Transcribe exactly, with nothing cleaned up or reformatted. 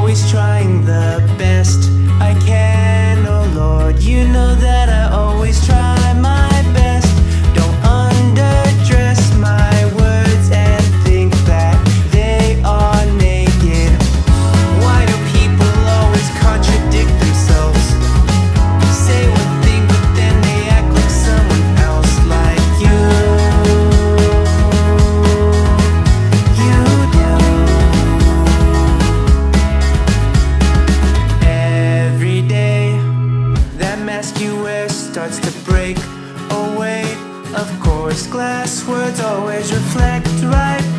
always trying the best I can, oh Lord, you know that I always try my best. Don't underdress my words and think that they are naked. Why do people always contradict themselves? Say one thing but then they act like someone else, like you. You do. Every day that mask you wear starts to break away. Of course, glass words always reflect right